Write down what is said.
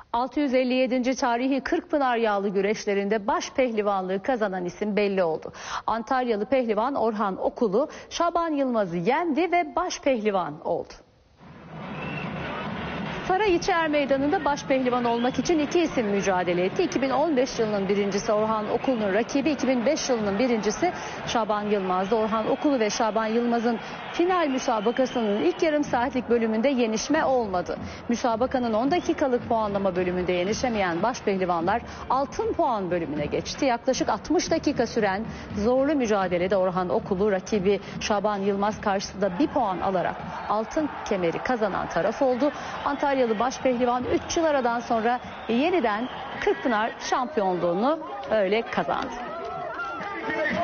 657. tarihi Kırkpınar yağlı güreşlerinde baş pehlivanlığı kazanan isim belli oldu. Antalyalı pehlivan Orhan Okulu Şaban Yılmaz'ı yendi ve baş pehlivan oldu. Sarayiçi Er Meydanı'nda baş pehlivan olmak için iki isim mücadele etti. 2015 yılının birincisi Orhan Okulu'nun rakibi 2005 yılının birincisi Şaban Yılmaz'dı. Orhan Okulu ve Şaban Yılmaz'ın final müsabakasının ilk yarım saatlik bölümünde yenişme olmadı. Müsabakanın 10 dakikalık puanlama bölümünde yenişemeyen baş pehlivanlar altın puan bölümüne geçti. Yaklaşık 60 dakika süren zorlu mücadelede Orhan Okulu rakibi Şaban Yılmaz karşısında bir puan alarak altın kemeri kazanan taraf oldu. Antalyalı baş pehlivan 3 yıl aradan sonra yeniden Kırkpınar şampiyonluğunu öyle kazandı.